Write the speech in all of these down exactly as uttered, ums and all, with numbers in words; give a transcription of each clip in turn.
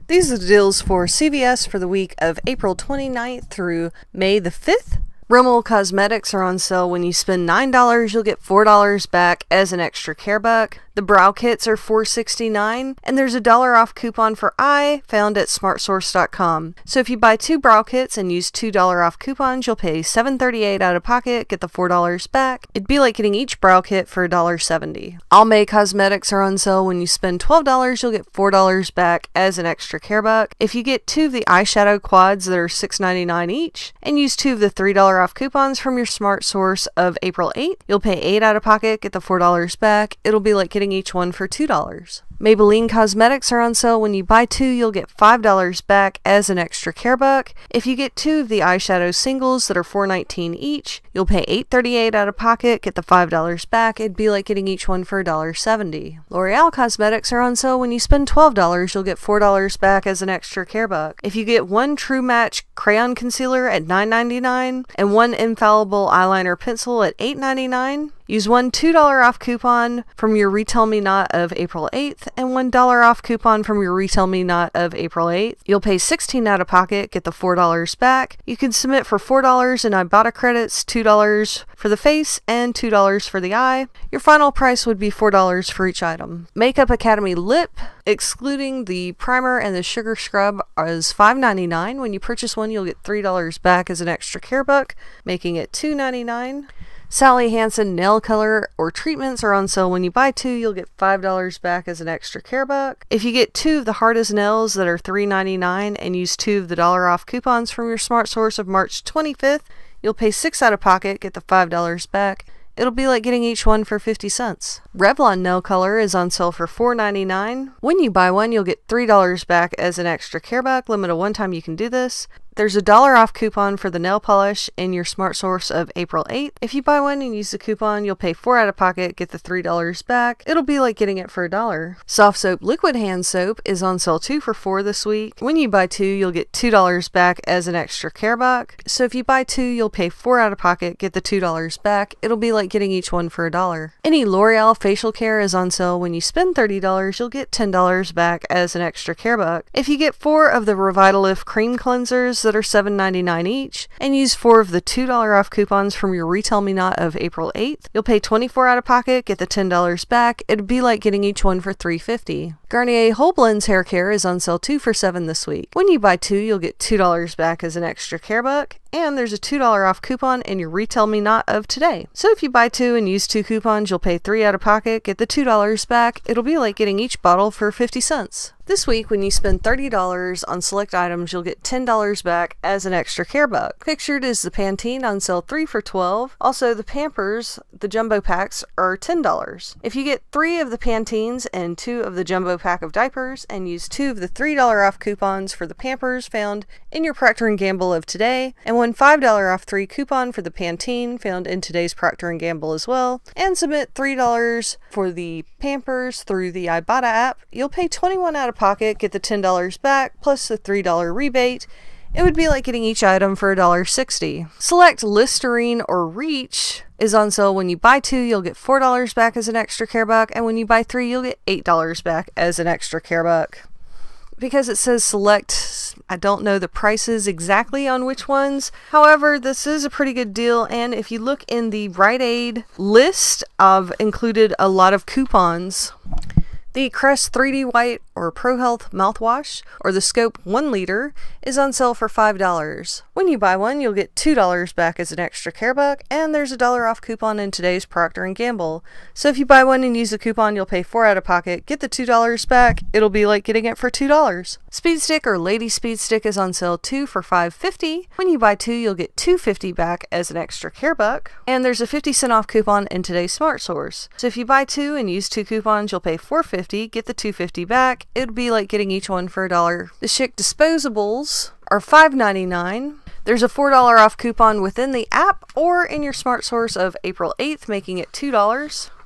These are the deals for C V S for the week of April twenty-ninth through May the fifth. Rimmel Cosmetics are on sale. When you spend nine dollars, you'll get four dollars back as an extra care buck. The brow kits are four sixty-nine, and there's a dollar off coupon for eye found at smart source dot com. So if you buy two brow kits and use two dollar off coupons, you'll pay seven thirty-eight out of pocket, get the four dollars back. It'd be like getting each brow kit for one dollar seventy. Almay Cosmetics are on sale. When you spend twelve dollars, you'll get four dollars back as an extra care buck. If you get two of the eyeshadow quads that are six ninety-nine each, and use two of the three dollar off coupons from your Smart Source of April eighth, you'll pay eight out of pocket, get the four dollars back. It'll be like getting each one for two dollars. Maybelline Cosmetics are on sale. When you buy two, you'll get five dollars back as an extra care buck. If you get two of the eyeshadow singles that are four nineteen each, you'll pay eight thirty-eight out of pocket, get the five dollars back. It'd be like getting each one for one dollar seventy. L'Oreal Cosmetics are on sale. When you spend twelve dollars, you'll get four dollars back as an extra care buck. If you get one True Match crayon concealer at nine ninety-nine and one Infallible eyeliner pencil at eight ninety-nine, use one two dollar off coupon from your Retail Me Not of April eighth and one dollar off coupon from your Retail Me Not of April eighth. You'll pay sixteen dollars out of pocket, get the four dollars back. You can submit for four dollars in Ibotta credits, two dollars for the face, and two dollars for the eye. Your final price would be four dollars for each item. Makeup Academy Lip, excluding the primer and the sugar scrub, is five ninety-nine. When you purchase one, you'll get three dollars back as an extra care buck, making it two ninety-nine. Sally Hansen nail color or treatments are on sale. When you buy two, you'll get five dollars back as an extra care buck. If you get two of the hardest nails that are three ninety-nine and use two of the dollar off coupons from your Smart Source of March twenty-fifth, you'll pay six out of pocket, get the five dollars back. It'll be like getting each one for fifty cents. Revlon nail color is on sale for four ninety-nine. When you buy one, you'll get three dollars back as an extra care buck. Limit of one time you can do this. There's a dollar off coupon for the nail polish in your Smart Source of April eighth. If you buy one and use the coupon, you'll pay four out of pocket, get the three dollars back. It'll be like getting it for a dollar. Soft Soap Liquid Hand Soap is on sale two for four this week. When you buy two, you'll get two dollars back as an extra care buck. So if you buy two, you'll pay four out of pocket, get the two dollars back. It'll be like getting each one for a dollar. Any L'Oreal facial care is on sale. When you spend thirty dollars, you'll get ten dollars back as an extra care buck. If you get four of the Revitalift cream cleansers that are seven ninety-nine each and use four of the two dollar off coupons from your Retail Me Not of April eighth, you'll pay twenty-four dollars out of pocket, get the ten dollars back. It'd be like getting each one for three fifty. Garnier Whole Blends hair care is on sale two for seven this week. When you buy two, you'll get two dollars back as an extra care buck, and there's a two dollar off coupon in your Retail Me Not of today. So if you buy two and use two coupons, you'll pay three out of pocket, get the two dollars back. It'll be like getting each bottle for fifty cents. This week, when you spend thirty dollars on select items, you'll get ten dollars back as an extra care buck. Pictured is the Pantene on sale three for twelve. Also, the Pampers, the jumbo packs, are ten dollars. If you get three of the Pantenes and two of the jumbo pack of diapers and use two of the three dollar off coupons for the Pampers found in your Procter and Gamble of today, and one five dollar off three coupon for the Pantene found in today's Procter and Gamble as well, and submit three dollars for the Pampers through the Ibotta app, you'll pay twenty-one dollars out of pocket, get the ten dollars back, plus the three dollar rebate. It would be like getting each item for one dollar sixty. Select Listerine or Reach is on sale. When you buy two, you'll get four dollars back as an extra care buck, and when you buy three, you'll get eight dollars back as an extra care buck. Because it says select, I don't know the prices exactly on which ones. However, this is a pretty good deal, and if you look in the Rite Aid list, I've included a lot of coupons. The Crest three D White or Pro Health mouthwash or the Scope one liter is on sale for five dollars. When you buy one, you'll get two dollars back as an extra care buck, and there's a dollar off coupon in today's Procter and Gamble. So if you buy one and use the coupon, you'll pay four dollars out of pocket, get the two dollars back. It'll be like getting it for two dollars. Speed Stick or Lady Speed Stick is on sale two for five fifty. When you buy two, you'll get two fifty back as an extra care buck, and there's a fifty cent off coupon in today's Smart Source. So if you buy two and use two coupons, you'll pay four fifty, get the two fifty back. It'd be like getting each one for a dollar. The Schick disposables are five ninety-nine. There's a four dollar off coupon within the app or in your Smart Source of April eighth, making it two dollars.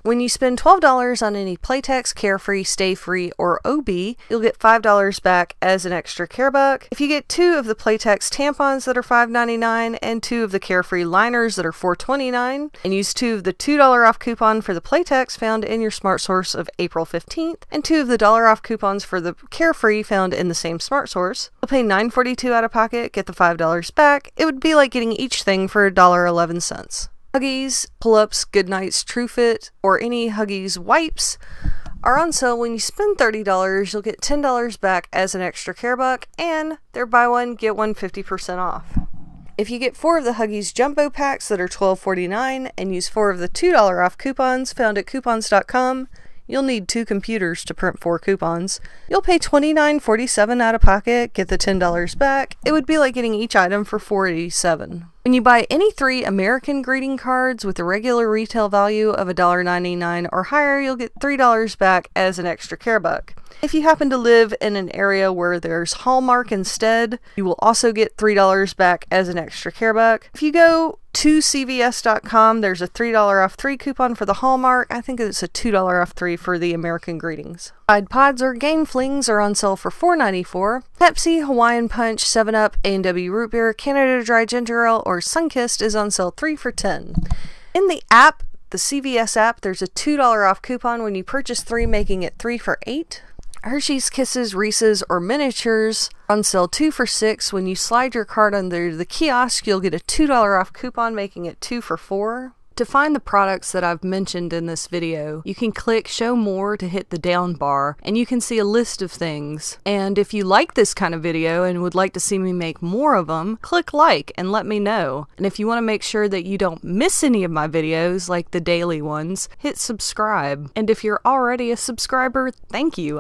When you spend twelve dollars on any Playtex, Carefree, Stay Free, or O B, you'll get five dollars back as an extra care buck. If you get two of the Playtex tampons that are five ninety-nine and two of the Carefree liners that are four twenty-nine, and use two of the two dollar off coupon for the Playtex found in your Smart Source of April fifteenth, and two of the dollar off coupons for the Carefree found in the same Smart Source, you'll pay nine forty-two out of pocket, get the five dollars back. It would be like getting each thing for one dollar and eleven cents. Huggies, Pull-Ups, Goodnights, TrueFit, or any Huggies wipes are on sale. When you spend thirty dollars, you'll get ten dollars back as an extra care buck, and they're buy one, get one fifty percent off. If you get four of the Huggies Jumbo Packs that are twelve forty-nine and use four of the two dollar off coupons found at coupons dot com, you'll need two computers to print four coupons. You'll pay twenty-nine forty-seven out of pocket, get the ten dollars back. It would be like getting each item for four eighty-seven. When you buy any three American greeting cards with a regular retail value of one dollar ninety-nine or higher, you'll get three dollars back as an extra care buck. If you happen to live in an area where there's Hallmark instead, you will also get three dollars back as an extra care buck. If you go to C V S dot com, there's a three dollar off three coupon for the Hallmark. I think it's a two dollar off three for the American Greetings. Tide Pods or Game Flings are on sale for four ninety-four. Pepsi, Hawaiian Punch, seven up, A and W Root Beer, Canada Dry Ginger Ale, or Sunkist is on sale three for ten. In the app, the C V S app, there's a two dollar off coupon when you purchase three, making it three for eight. Hershey's Kisses, Reese's, or Miniatures on sale two for six. When you slide your card under the kiosk, you'll get a two dollar off coupon, making it two for four. To find the products that I've mentioned in this video, you can click Show More to hit the down bar, and you can see a list of things. And if you like this kind of video and would like to see me make more of them, click like and let me know. And if you want to make sure that you don't miss any of my videos, like the daily ones, hit subscribe. And if you're already a subscriber, thank you.